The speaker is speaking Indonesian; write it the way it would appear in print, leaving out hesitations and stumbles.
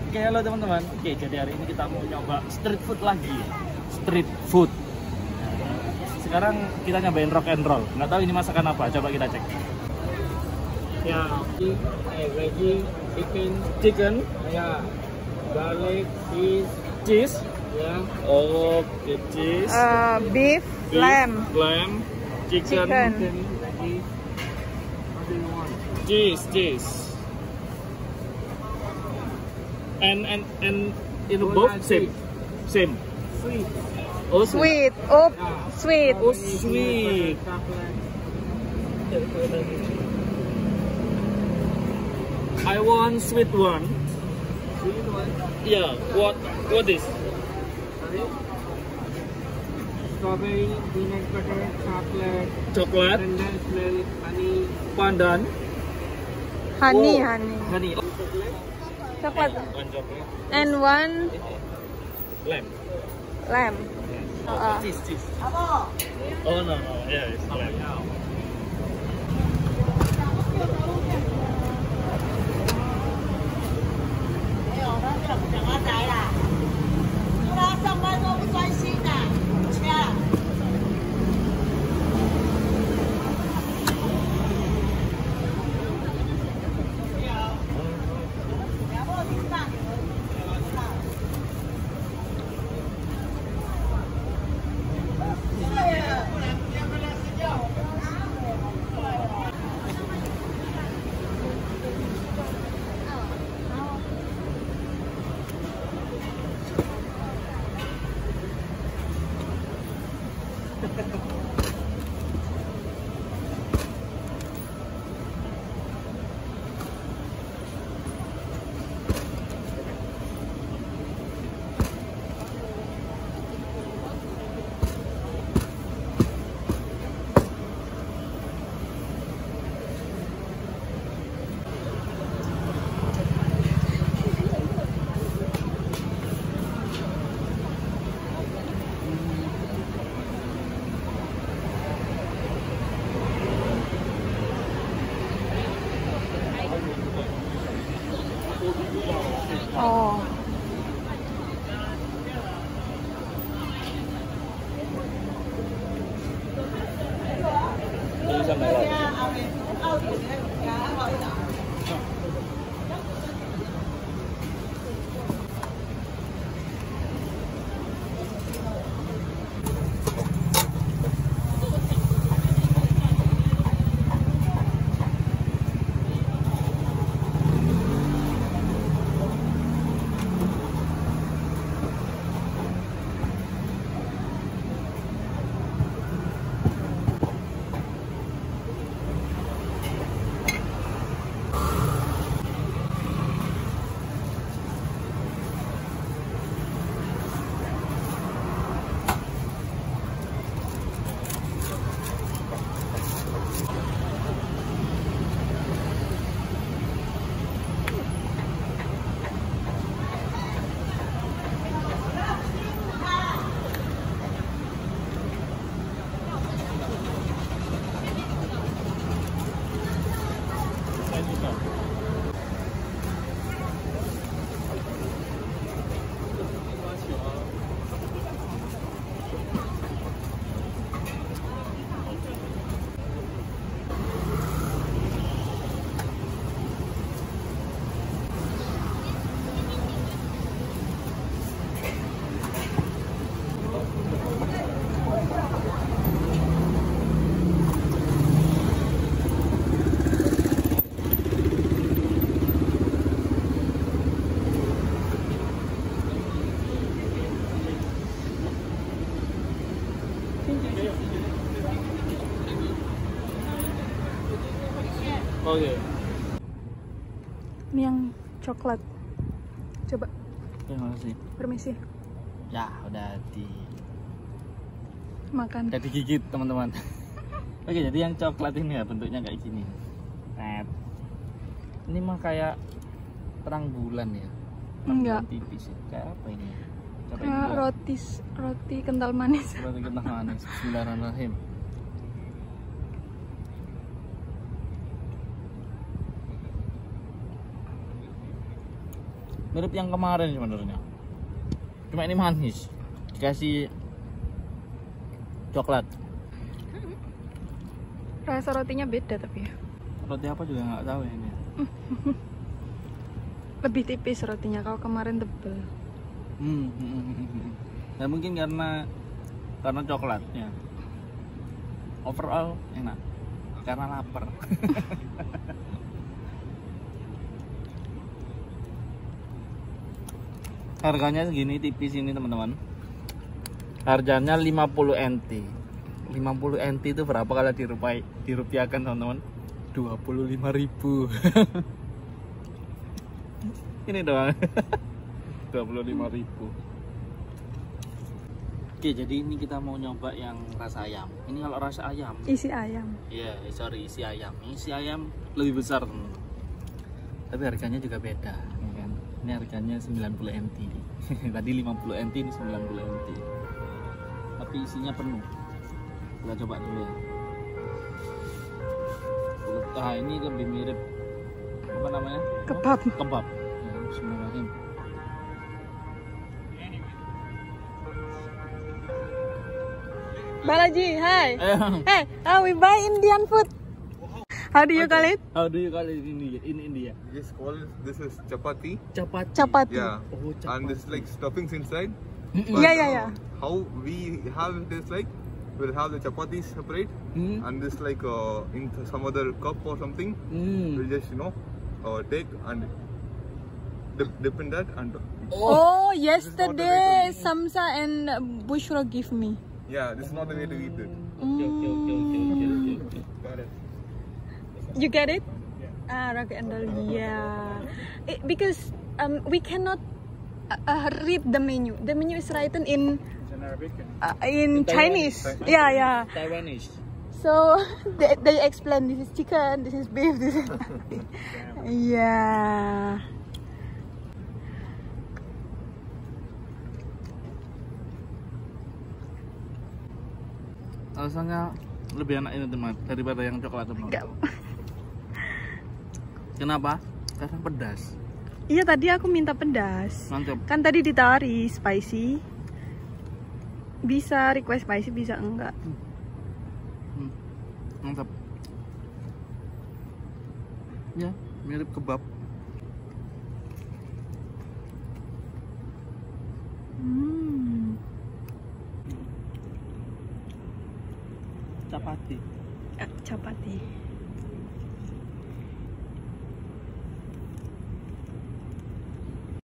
Oke, halo teman-teman. Oke, jadi hari ini kita mau nyoba street food lagi. Street food. Sekarang kita nyobain rock and roll. Nggak tahu ini masakan apa. Coba kita cek. Ya, veggie, Chicken, ya, garlic, cheese. ya, Oke, cheese. Beef, lamb, chicken. chicken. Cheese. And in both same. sweet, Oh, Sweet, oh, sweet. Oh, sweet. chocolate. I want sweet one. Sweet one. Yeah. What is? Strawberry, peanut butter, chocolate, Chocolate, condensed milk, honey, pandan, Honey, Oh, honey. honey. Coklat. One chocolate. And one Lamb. lamb. Cheese. Oh no. Yeah, it's lamb. Oh. Ini sama lagi. Oke. Ini yang coklat. Coba, Terima kasih. permisi. Ya, udah Makan. digigit teman-teman. Oke, jadi yang coklat ini ya bentuknya kayak gini. Net. Ini mah kayak terang bulan ya. Enggak. Tipis ya. Kayak apa ini? Coba Kayak ini. roti kental manis. Roti kental manis. Bismillahirrahmanirrahim. Mirip yang kemarin sebenarnya. Cuma ini manis. Dikasih coklat. Rasa rotinya beda tapi ya. Roti apa juga nggak tahu ya ini. Lebih tipis rotinya, kalau kemarin tebel. Nah, mungkin karena coklatnya. Overall enak. Karena lapar. Harganya segini tipis ini teman-teman. Harganya 50 NT. 50 NT itu berapa kalau dirupiahkan teman-teman? 25.000. Ini doang. 25.000. Oke, jadi ini kita mau nyoba yang rasa ayam. Ini kalau rasa ayam. Isi ayam. Iya, sorry, isi ayam. Isi ayam lebih besar, teman. Tapi harganya juga beda, ya kan? Ini harganya 90 NT. Tadi 50 NT, ini 90 NT. Tapi isinya penuh. Kita coba dulu ya. Nah, ini lebih mirip apa namanya? Kebab. Kebab. Ya, bismillahirrahmanirrahim. Balaji, hi. Hey, we buy Indian food. How do you call it? How do you call it in India? Just call it, this is chapati. Chapati. Chapati. Yeah. Oh, chapati. And this like stuffings inside. Yeah. How we have it is like, we'll have the chapati separate and this like in some other cup or something. We'll just take and dip in that and Oh, This is not the way yesterday to eat. Samsa and Bushra give me. yeah, this is not the way to eat it. Okay. Got it. You get it? Ah, rock and roll. Yeah. Because we cannot read the menu. The menu is written in Chinese. Yeah. Taiwanese. So they explain this is chicken, this is beef, this is yeah. Rasanya lebih enak ini teman daripada yang coklat teman. Enggak. Kenapa? Karena pedas. Iya tadi aku minta pedas. Mantap. Kan tadi ditawari spicy. Bisa request spicy, bisa enggak. Mantap. Ya, mirip kebab. Chapati.